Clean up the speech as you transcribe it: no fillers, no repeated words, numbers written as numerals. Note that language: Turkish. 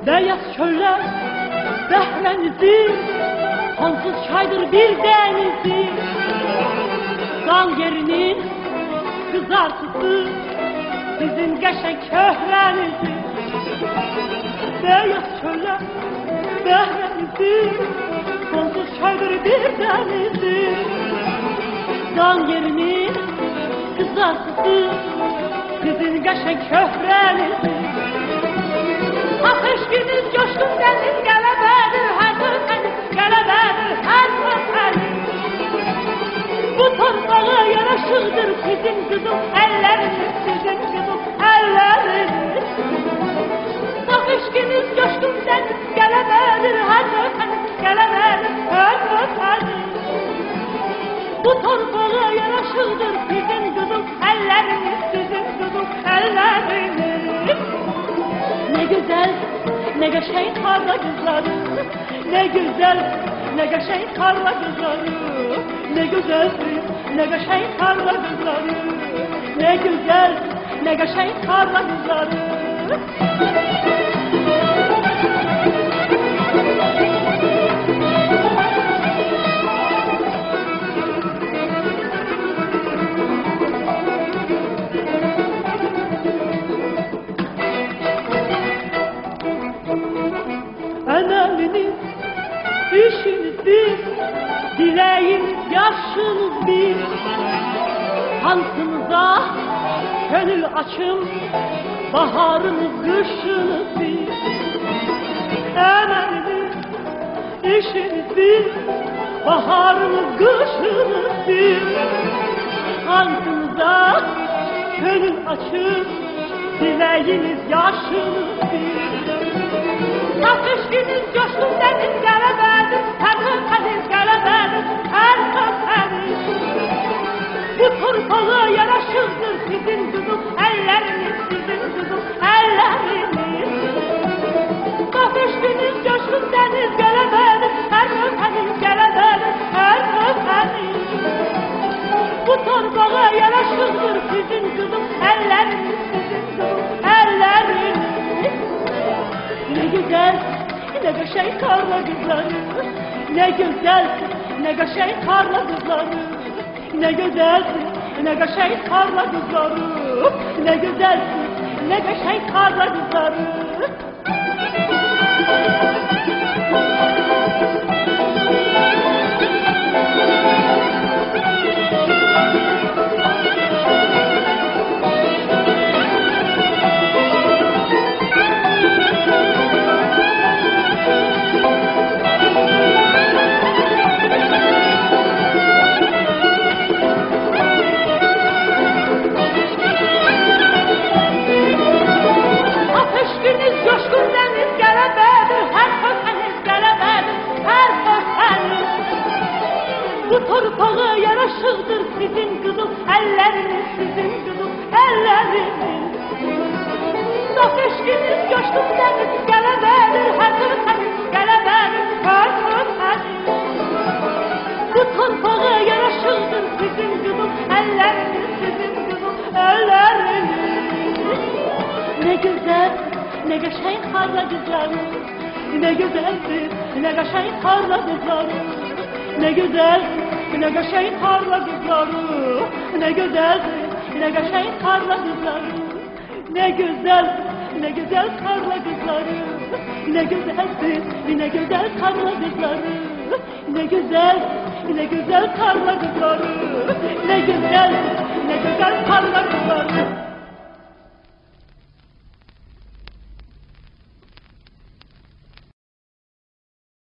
beyaz çöller Behrenizi, sonsuz çaydır bir denizi. Dal yerinin kızartısı, sizin geçen köhrenizi. Beyaz çöller Behrenizi, sonsuz çaydır bir denizi. Dal yerinin kızartısı, sizin geçen köhrenizi. Ateşkiniz coşkun deniz gelebedir, her köfeniz gelebedir, her köfeniz. Bu torpağa yaraşırdır sizin kızım elleriniz, sizin kızım elleriniz. Ateşkiniz coşkun deniz gelebedir, her köfeniz gelebedir, her köfeniz. Bu torpağa yaraşırdır sizin kızım elleriniz, sizin kızım elleriniz. Ne güzel, ne geçen karla kızları, ne güzel, ne geçen karla kızları, ne güzel, ne geçen karla kızları, ne güzel, ne geçen karla kızları. Öneminiz, işiniz bir, dileğiniz, yaşınız bir. Hansınıza gönül açım, baharınız, kışınız bir. Öneminiz, işiniz bir, baharınız, kışınız bir. Hansınıza gönül açım, dileğiniz, yaşınız bir. Ateşkiniz coşkun deniz gelebedir, her köfeniz gelebedir, her köfeniz. Bu torpağa yaraşırdır sizin kızım elleriniz, sizin kızım elleriniz. Ateşkiniz coşkun deniz gelebedir, her köfeniz gelebedir, her köfeniz. Bu torpağa yaraşırdır sizin kızım elleriniz, sizin kızım elleriniz. Ne güzel, ne geçen karla kızları, ne güzel, ne geçen karla kızları, ne güzel, ne geçen karla kızları, ne güzel, ne geçen karla kızları. Bu torpağa yaraşırdır sizin kızım elleriniz, sizin kızım elleriniz. Ateşkiniz coşkun deniz gelebedir, her köfeniz gelebedir, her köfeniz. Bu torpağa yaraşırdır sizin kızım elleriniz, sizin kızım elleriniz. Ne güzel, ne geçen karla kızları, ne güzeldir, ne geçen karla kızları. Ne güzel, ne geçen karla kızları, ne güzel, ne geçen karla kızları. Ne güzel, ne güzel karla kızları, ne güzelsin, ne güzel karla kızları. Ne güzel, ne güzel karla kızları, ne güzel.